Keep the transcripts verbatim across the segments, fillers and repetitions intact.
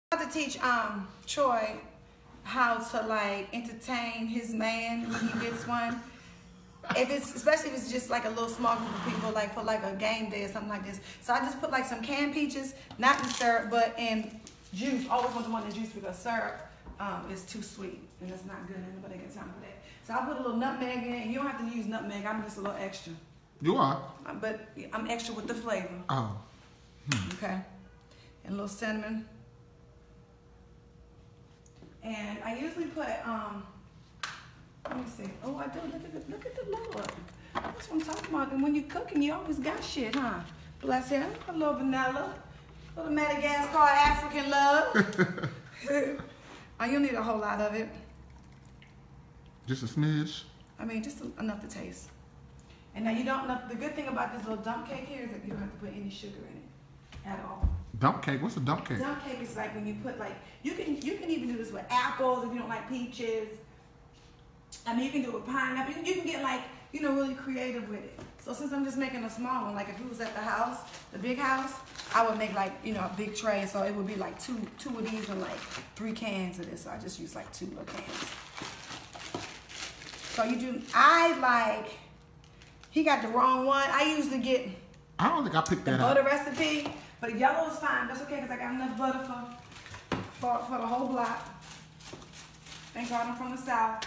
about to teach um Troy how to like entertain his man when he gets one. If it's especially if it's just like a little small group of people, like for like a game day or something like this. So I just put like some canned peaches, not in syrup, but in juice. Always want to want the juice because syrup um, is too sweet and that's not good. And nobody got time for that. So I put a little nutmeg in. And you don't have to use nutmeg. I'm just a little extra. You are. Uh, but I'm extra with the flavor. Oh. Hmm. Okay. And a little cinnamon. And I usually put um. Let me see. Oh, I do. Look at the look at the Lord. That's what I'm talking about. And when you're cooking, you always got shit, huh? Bless him. A little vanilla. A little Madagascar African love. Oh, you don't need a whole lot of it. Just a smidge. I mean, just enough to taste. And now you don't know. The good thing about this little dump cake here is that you don't have to put any sugar in it at all. Dump cake? What's a dump cake? Dump cake is like when you put like you can you can even do this with apples if you don't like peaches. I mean, you can do it with pineapple. You can get like, you know, really creative with it. So since I'm just making a small one, like if it was at the house, the big house, I would make like, you know, a big tray. So it would be like two, two of these and like three cans of this. So I just use like two little cans. So you do, I like, he got the wrong one. I usually get I don't think I picked the that butter up. recipe, but yellow is fine. That's okay because I got enough butter for, for, for the whole block. Thank God I'm from the South.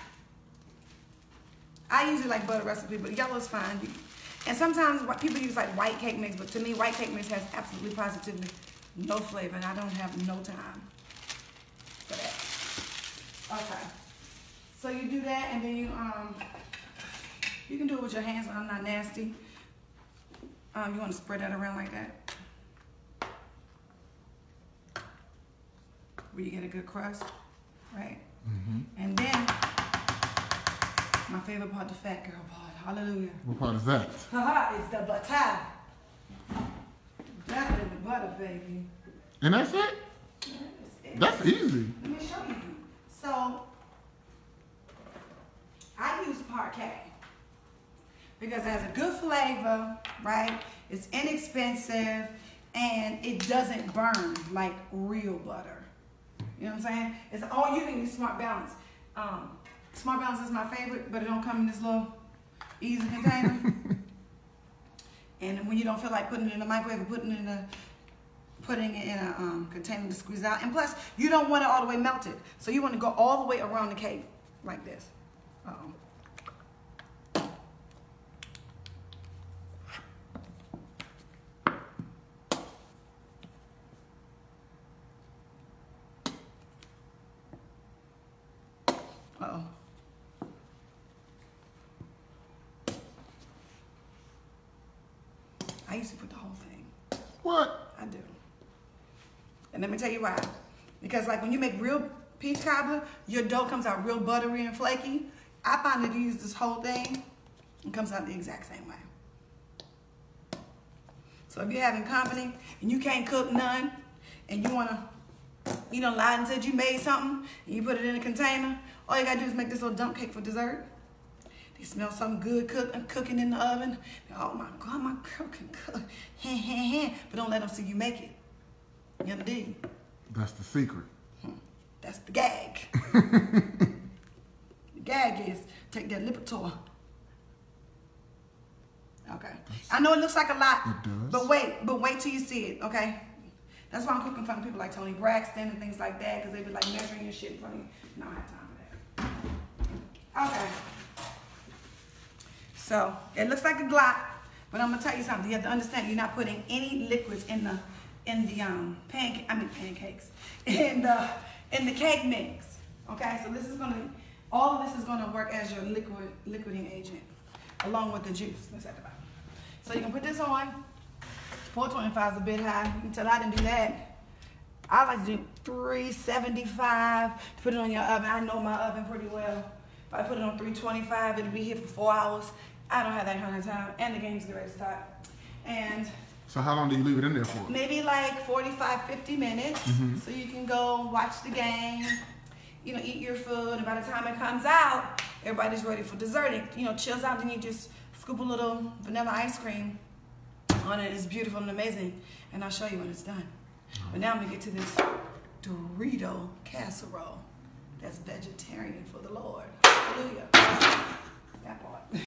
I usually like butter recipe, but yellow is fine. And sometimes people use like white cake mix, but to me, white cake mix has absolutely positively no flavor, and I don't have no time for that. Okay. So you do that, and then you um you can do it with your hands, but I'm not nasty. Um, you want to spread that around like that, where you get a good crust, right? Mm-hmm. And then. My favorite part, the fat girl part. Hallelujah. What part is that? Haha, it's the butter. Definitely the butter, baby. And that's it? Yes, it That's is. easy. Let me show you. So, I use Parquet because it has a good flavor, right? It's inexpensive and it doesn't burn like real butter. You know what I'm saying? It's all you can use Smart Balance. Um, Smart Balance is my favorite, but it don't come in this little easy container. And when you don't feel like putting it in the microwave or putting it in a putting it in a um, container to squeeze out. And plus, you don't want it all the way melted. So you want to go all the way around the cake like this. Uh-oh. Uh-oh. I used to put the whole thing. What? I do. And let me tell you why. Because like when you make real peach cobbler, your dough comes out real buttery and flaky. I find that you use this whole thing, it comes out the exact same way. So if you're having company and you can't cook none, and you wanna, you know, lied and said you made something, and you put it in a container, all you gotta do is make this little dump cake for dessert. They smell something good cook, cooking in the oven. Oh my God, my girl can cook. But don't let them see you make it. You understand? That's the secret. Hmm. That's the gag. The gag is take that Lipitor. Okay. I know it looks like a lot. It does. But wait, but wait till you see it, okay? That's why I'm cooking in front of people like Tony Braxton and things like that, because they be like measuring your shit in front of you. No, I don't have time for that. Okay. So it looks like a Glock, but I'm gonna tell you something. You have to understand you're not putting any liquids in the in the um pancake. I mean pancakes in the in the cake mix. Okay, so this is gonna all of this is gonna work as your liquid liquiding agent, along with the juice. Let's at the bottom. So you can put this on. four twenty-five is a bit high. You can tell I didn't do that. I like to do three seventy-five to put it on your oven. I know my oven pretty well. If I put it on three twenty-five, it'll be here for four hours. I don't have that kind of time, and the game's getting ready to start. And so how long do you leave it in there for? Maybe like forty-five, fifty minutes. Mm-hmm. So you can go watch the game, you know, eat your food, and by the time it comes out, everybody's ready for dessert. It, you know, chills out, then you just scoop a little vanilla ice cream on it. It's beautiful and amazing, and I'll show you when it's done. But now I'm gonna get to this Dorito casserole. That's vegetarian for the Lord. Hallelujah.